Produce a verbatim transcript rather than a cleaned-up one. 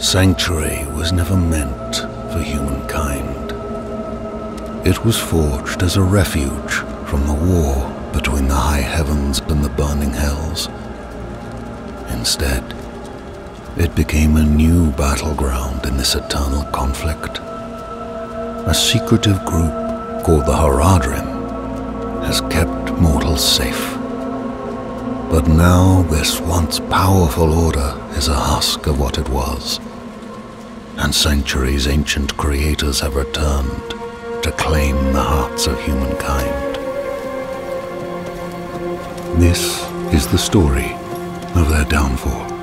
Sanctuary was never meant for humankind. It was forged as a refuge from the war between the high heavens and the burning hells. Instead, it became a new battleground in this eternal conflict. A secretive group called the Horadrim has kept mortals safe. But now this once powerful order is a husk of what it was, and Sanctuary's ancient creators have returned to claim the hearts of humankind. This is the story of their downfall.